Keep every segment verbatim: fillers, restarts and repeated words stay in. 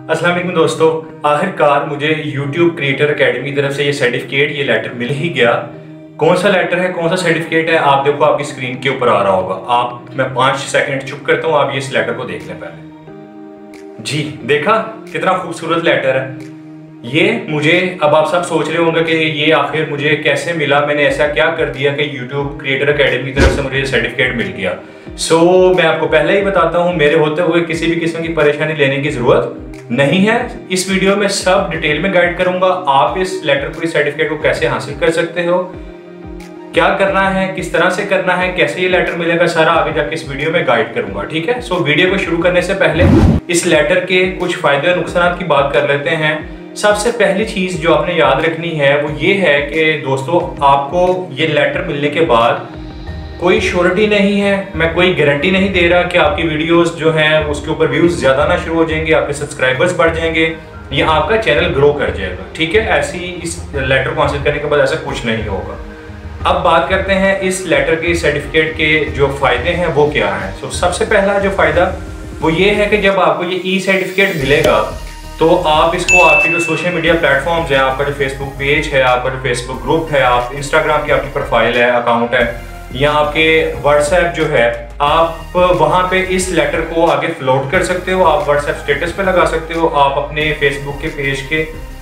अस्सलाम वालेकुम दोस्तों, आखिरकार मुझे YouTube क्रिएटर एकेडमी की तरफ से ये सर्टिफिकेट ये लेटर मिल ही गया। कौन सा लेटर है, कौन सा सर्टिफिकेट है, आप देखो आपकी स्क्रीन के ऊपर आ रहा होगा। आप मैं पाँच सेकंड चुप करता हूँ, आप ये इस लेटर को देख लें पहले। जी देखा कितना खूबसूरत लेटर है ये। मुझे अब आप सब सोच रहे होंगे कि ये आखिर मुझे कैसे मिला, मैंने ऐसा क्या कर दिया कि YouTube क्रिएटर एकेडमी की तरफ से मुझे सर्टिफिकेट मिल गया। सो so, मैं आपको पहले ही बताता हूँ, मेरे होते हुए किसी भी किस्म की परेशानी लेने की ज़रूरत नहीं है। इस वीडियो में सब डिटेल में गाइड करूंगा। आप इस लेटर को, इस सर्टिफिकेट को कैसे हासिल कर सकते हो, क्या करना है, किस तरह से करना है, कैसे ये लेटर मिलेगा, सारा आगे जाके इस वीडियो में गाइड करूंगा। ठीक है। सो so, वीडियो को शुरू करने से पहले इस लेटर के कुछ फायदे और नुकसान की बात कर लेते हैं। सबसे पहली चीज जो आपने याद रखनी है वो ये है कि दोस्तों, आपको ये लेटर मिलने के बाद कोई श्योरिटी नहीं है, मैं कोई गारंटी नहीं दे रहा कि आपकी वीडियोस जो हैं उसके ऊपर व्यूज ज्यादा ना शुरू हो जाएंगे, आपके सब्सक्राइबर्स बढ़ जाएंगे या आपका चैनल ग्रो कर जाएगा। ठीक है, ऐसी इस लेटर को हासिल करने के बाद ऐसा कुछ नहीं होगा। अब बात करते हैं इस लेटर के, सर्टिफिकेट के जो फायदे हैं वो क्या है। तो सबसे पहला जो फायदा वो ये है कि जब आपको ये ई सर्टिफिकेट मिलेगा तो आप इसको आपके जो सोशल मीडिया प्लेटफॉर्म्स हैं, आपका जो फेसबुक पेज है, आपका जो फेसबुक ग्रुप है, आप इंस्टाग्राम की आपकी प्रोफाइल है, अकाउंट है, या आपके व्हाट्सएप जो है, आप वहां पे इस लेटर को आगे फ्लोट कर सकते हो। आप व्हाट्सएप स्टेटस पे लगा सकते हो, आप अपने फेसबुक के पेज के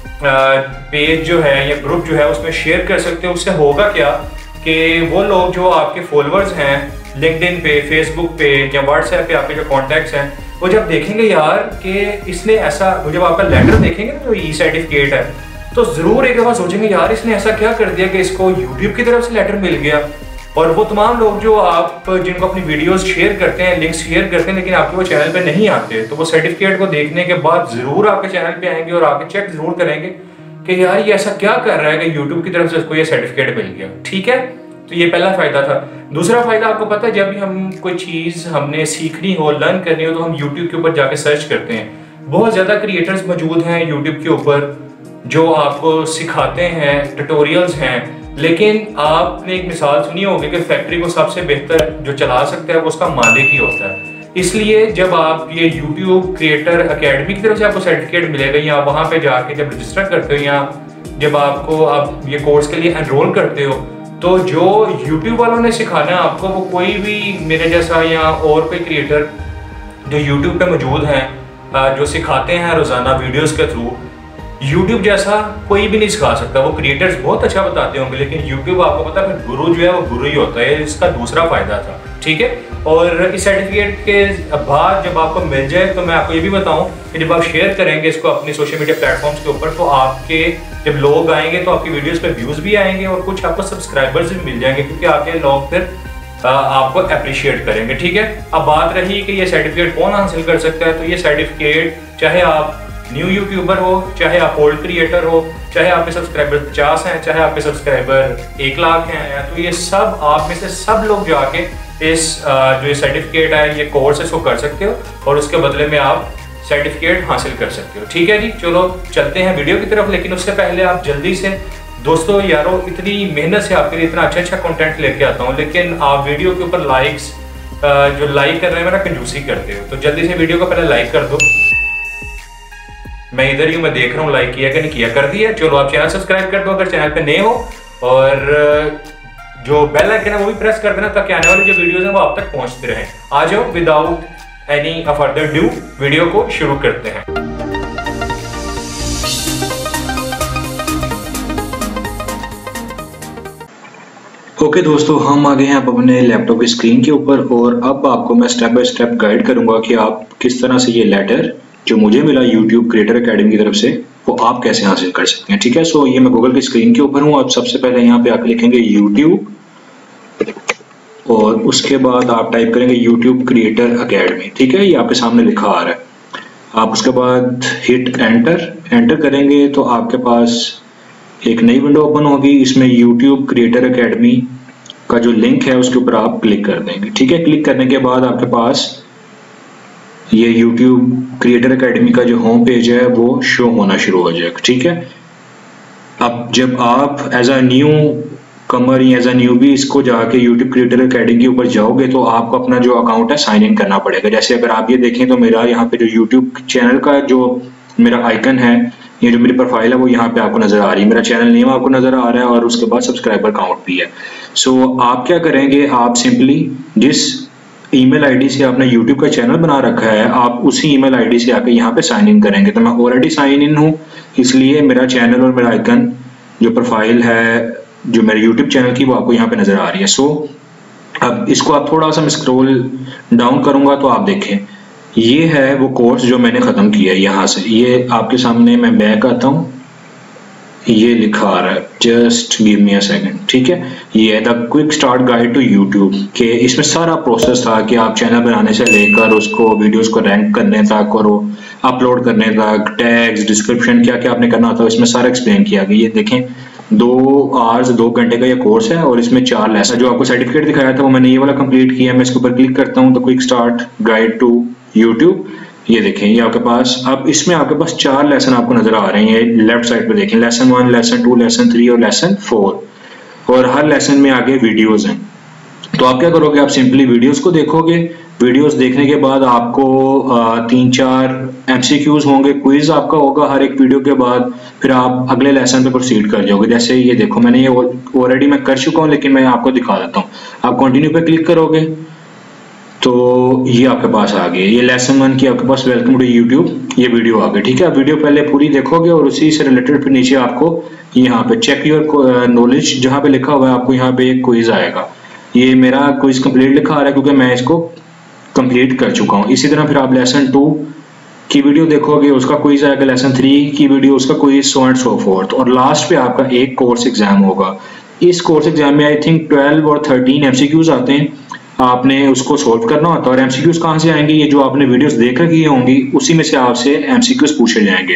पेज जो है या ग्रुप जो है उसमें शेयर कर सकते हो। उससे होगा क्या कि वो लोग जो आपके फॉलोअर्स हैं लिंक्डइन पे, फेसबुक पे या व्हाट्सएप पे, आपके जो कॉन्टैक्ट्स हैं, वो जब देखेंगे यार कि इसने ऐसा, जब आपका लेटर देखेंगे ना, तो ई सर्टिफिकेट है, तो जरूर एक दफा सोचेंगे यार इसने ऐसा क्या कर दिया कि इसको यूट्यूब की तरफ से लेटर मिल गया। और वो तमाम लोग जो आप जिनको अपनी वीडियोस शेयर करते हैं, लिंक्स शेयर करते हैं, लेकिन आपके वो चैनल पे नहीं आते, तो वो सर्टिफिकेट को देखने के बाद जरूर आपके चैनल पे आएंगे और आके चेक जरूर करेंगे कि यार ये ऐसा क्या कर रहा है कि यूट्यूब की तरफ से उसको ये सर्टिफिकेट मिल गया। ठीक है, तो ये पहला फायदा था। दूसरा फायदा आपको पता है, जब भी हम कोई चीज़ हमने सीखनी हो, लर्न करनी हो, तो हम यूट्यूब के ऊपर जाके सर्च करते हैं। बहुत ज़्यादा क्रिएटर्स मौजूद हैं यूट्यूब के ऊपर जो आपको सिखाते हैं, ट्यूटोरियल्स हैं, लेकिन आपने एक मिसाल सुनी होगी कि फैक्ट्री को सबसे बेहतर जो चला सकता है वो उसका मालिक ही होता है। इसलिए जब आप ये YouTube क्रिएटर एकेडमी की तरफ से आपको सर्टिफिकेट मिलेगा, या वहाँ पे जाके जब रजिस्टर करते हो या जब आपको आप ये कोर्स के लिए एनरोल करते हो, तो जो YouTube वालों ने सिखाना है आपको, वो कोई भी मेरे जैसा या और कोई क्रिएटर जो YouTube पे मौजूद हैं जो सिखाते हैं रोज़ाना वीडियोस के थ्रू, YouTube जैसा कोई भी नहीं सिखा सकता। वो क्रिएटर्स बहुत अच्छा बताते होंगे, लेकिन YouTube आपको पता है गुरु जो है वो गुरु ही होता है। इसका दूसरा फायदा था। ठीक है, और इस सर्टिफिकेट के बाद जब आपको मिल जाए तो मैं आपको ये भी बताऊं कि जब आप शेयर करेंगे इसको अपने सोशल मीडिया प्लेटफॉर्म्स के ऊपर, तो आपके जब लोग आएंगे तो आपकी वीडियोस पे व्यूज भी आएंगे और कुछ आपको सब्सक्राइबर्स भी मिल जाएंगे, क्योंकि आपके लोग फिर आपको अप्रिशिएट करेंगे। ठीक है, अब बात रही कि ये सर्टिफिकेट कौन हासिल कर सकता है, तो ये सर्टिफिकेट चाहे आप न्यू यूट्यूबर हो, चाहे आप ओल्ड क्रिएटर हो, चाहे आपके सब्सक्राइबर पचास हैं, चाहे आपके सब्सक्राइबर एक लाख हैं, तो ये सब आप में से सब लोग जाके इस जो ये सर्टिफिकेट है, ये कोर्स इसको कर सकते हो और उसके बदले में आप सर्टिफिकेट हासिल कर सकते हो। ठीक है जी, चलो चलते हैं वीडियो की तरफ। लेकिन उससे पहले आप जल्दी से दोस्तों, यारो इतनी मेहनत से आपके लिए इतना अच्छा अच्छा कंटेंट लेके आता हूँ, लेकिन आप वीडियो के ऊपर लाइक्स जो लाइक कर रहे हैं मेरा कंजूसी करते हो, तो जल्दी से वीडियो को पहले लाइक कर दो। मैं इधर ही मैं देख रहा हूँ लाइक किया कि नहीं किया, कर दिया। चलो आप चैनल सब्सक्राइब कर दो अगर चैनल पे नए हो, और जो बेल आइकन है वो भी प्रेस कर देना ताकि आने वाली जो वीडियोस हैं वो आप तक पहुंचते रहें। आ जाओ, without any further due video को शुरू करते हैं। ओके okay, दोस्तों, हम आ गए हैं अब अपने लैपटॉप की स्क्रीन के ऊपर, और अब आपको मैं स्टेप बाय स्टेप गाइड करूंगा कि आप किस तरह से ये लेटर जो मुझे मिला YouTube क्रिएटर एकेडमी की तरफ से वो आप कैसे हासिल कर सकते हैं। ठीक है, सो ये मैं गूगल की स्क्रीन के ऊपर हूँ। आप सबसे पहले यहाँ पे आकर लिखेंगे YouTube, और उसके बाद आप टाइप करेंगे YouTube क्रिएटर एकेडमी। ठीक है, ये आपके सामने लिखा आ रहा है। आप उसके बाद हिट एंटर एंटर करेंगे तो आपके पास एक नई विंडो ओपन होगी। इसमें YouTube क्रिएटर एकेडमी का जो लिंक है उसके ऊपर आप क्लिक कर देंगे। ठीक है, क्लिक करने के बाद आपके पास ये YouTube क्रिएटर एकेडमी का जो होम पेज है वो शो होना शुरू हो जाएगा। ठीक है, अब जब आप एज अ न्यू कमर या एज अ न्यूबी इसको जाके YouTube क्रिएटर एकेडमी के ऊपर जाओगे तो आपको अपना जो अकाउंट है साइन इन करना पड़ेगा। जैसे अगर आप ये देखें तो मेरा यहाँ पे जो YouTube चैनल का जो मेरा आइकन है, ये जो मेरी प्रोफाइल है वो यहाँ पे आपको नजर आ रही है, मेरा चैनल नेम आपको नजर आ रहा है और उसके बाद सब्सक्राइबर काउंट भी है। सो so, आप क्या करेंगे, आप सिंपली जिस ईमेल आईडी से आपने यूट्यूब का चैनल बना रखा है आप उसी ईमेल आईडी से आके यहाँ पे साइन इन करेंगे। तो मैं ऑलरेडी साइन इन हूँ, इसलिए मेरा चैनल और मेरा आइकन जो प्रोफाइल है जो मेरे यूट्यूब चैनल की वो आपको यहाँ पे नजर आ रही है। सो so, अब इसको आप थोड़ा सा मैं स्क्रॉल डाउन करूंगा तो आप देखें ये है वो कोर्स जो मैंने ख़त्म किया है। यहाँ से ये आपके सामने मैं बैक आता हूँ, ये लिखा आ रहा है just give me a second, ठीक है। ये है the quick start guide to YouTube के, इसमें सारा प्रोसेस था कि आप चैनल बनाने से लेकर उसको वीडियोस को रैंक करने तक और अपलोड करने तक, टैग्स, डिस्क्रिप्शन, क्या क्या आपने करना होता है इसमें सारा एक्सप्लेन किया गया। ये देखें दो आवर्स दो घंटे का ये कोर्स है और इसमें चार लेसन, जो आपको सर्टिफिकेट दिखाया था वो मैंने ये वाला कंप्लीट किया है। मैं इसके ऊपर क्लिक करता हूँ तो quick start guide to YouTube, ये देखें ये आपके पास, अब इसमें आपके पास चार लेसन आपको नजर आ रहे हैं। लेफ्ट साइड पे देखें lesson one, lesson two, lesson three और लेसन फोर, और हर लेसन में आगे वीडियोस हैं। तो आप क्या करोगे, आप सिंपली वीडियोस को देखोगे, वीडियोस देखने के बाद आपको आ, तीन चार एमसीक्यूज होंगे, क्विज आपका होगा हर एक वीडियो के बाद, फिर आप अगले लेसन पे प्रोसीड कर जाओगे। जैसे ये देखो मैंने ये ऑलरेडी मैं कर चुका हूँ लेकिन मैं आपको दिखा देता हूँ। आप कंटिन्यू पे क्लिक करोगे तो ये आपके पास आ गई, ये लेसन वन की आपके पास वेलकम टू यूट्यूब ये वीडियो आ गई, ठीक है। आप वीडियो पहले पूरी देखोगे और उसी से रिलेटेड फिर नीचे आपको यहाँ पे चेक योर नॉलेज जहाँ पे लिखा हुआ है आपको यहाँ पे एक क्विज आएगा। ये मेरा क्विज कंप्लीट लिखा आ रहा है क्योंकि मैं इसको कंप्लीट कर चुका हूँ। इसी तरह फिर आप लेसन टू की वीडियो देखोगे उसका क्विज आएगा, लेसन थ्री की वीडियो उसका quiz, so and so forth, और लास्ट पे आपका एक कोर्स एग्जाम होगा। इस कोर्स एग्जाम में आई थिंक ट्वेल्व और थर्टीन एमसीक्यूज आते हैं, आपने उसको सॉल्व करना होता है। और एमसीक्यूज कहाँ से आएंगे, ये जो आपने वीडियोस देख रखी होंगी उसी में से आपसे एमसीक्यूज पूछे जाएंगे।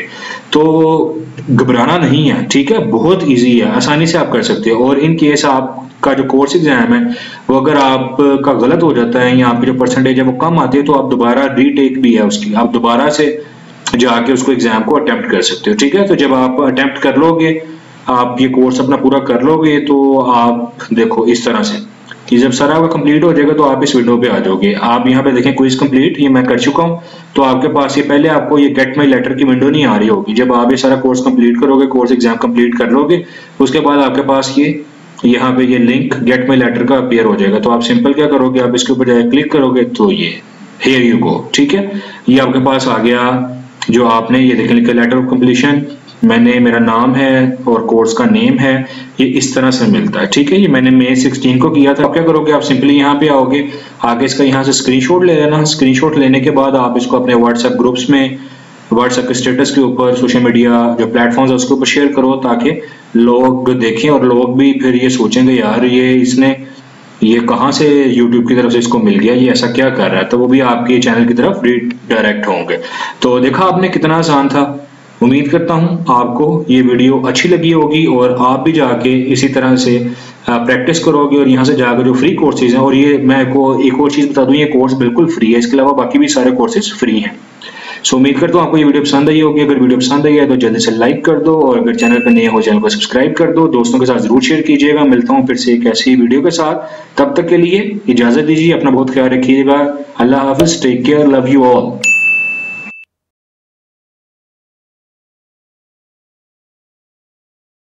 तो घबराना नहीं है, ठीक है, बहुत इजी है, आसानी से आप कर सकते हो। और इन केस आपका जो कोर्स एग्जाम है वो अगर आपका गलत हो जाता है या आपकी जो परसेंटेज है वो कम आती है तो आप दोबारा रीटेक भी है उसकी, आप दोबारा से जाके उसको एग्जाम को अटेम्प्ट कर सकते हो, ठीक है। तो जब आप अटेम्प्ट कर लोगे, आप ये कोर्स अपना पूरा कर लोगे तो आप देखो इस तरह से कि जब सारा आपका कंप्लीट हो जाएगा तो आप इस विंडो पे आ जाओगे। आप यहाँ पे देखें क्विज कंप्लीट, ये मैं कर चुका हूँ। तो आपके पास ये पहले आपको ये गेट माई लेटर की विंडो नहीं आ रही होगी। जब आप ये सारा कोर्स कंप्लीट करोगे, कोर्स एग्जाम कंप्लीट कर लोगे, उसके बाद आपके पास ये यहाँ पे ये लिंक गेट माई लेटर का अपीयर हो जाएगा। तो आप सिंपल क्या करोगे, आप इसके ऊपर जाके क्लिक करोगे तो ये हियर यू गो, ठीक है, ये आपके पास आ गया। जो आपने ये देखें लिखा लेटर ऑफ कंप्लीशन, मैंने मेरा नाम है और कोर्स का नेम है, ये इस तरह से मिलता है, ठीक है। ये मैंने मई सिक्सटीन को किया था। आप क्या करोगे, आप सिंपली यहाँ पे आओगे, आगे इसका यहाँ से स्क्रीनशॉट ले लेना। स्क्रीनशॉट लेने के बाद आप इसको अपने व्हाट्सएप ग्रुप्स में, व्हाट्सएप के स्टेटस के ऊपर, सोशल मीडिया जो प्लेटफॉर्म्स है उसके ऊपर शेयर करो ताकि लोग देखें और लोग भी फिर ये सोचेंगे यार ये इसने ये कहाँ से यूट्यूब की तरफ से इसको मिल गया, ये ऐसा क्या कर रहा है, तो वो भी आपके चैनल की तरफ रीडायरेक्ट होंगे। तो देखा आपने कितना आसान था। उम्मीद करता हूँ आपको ये वीडियो अच्छी लगी होगी और आप भी जाके इसी तरह से प्रैक्टिस करोगे और यहाँ से जाकर जो फ्री कोर्सेज हैं, और ये मैं को एक और चीज़ बता दूँ, ये कोर्स बिल्कुल फ्री है, इसके अलावा बाकी भी सारे कोर्सेज फ्री हैं। सो उम्मीद करता हूँ आपको ये वीडियो पसंद आई होगी। अगर वीडियो पसंद आई है तो जल्दी से लाइक कर दो, और अगर चैनल पर नए हो चैनल को सब्सक्राइब कर दो, दोस्तों के साथ जरूर शेयर कीजिएगा। मिलता हूँ फिर से एक ऐसी वीडियो के साथ, तब तक के लिए इजाज़त दीजिए, अपना बहुत ख्याल रखिएगा। अल्लाह हाफिज़, take care, love you all.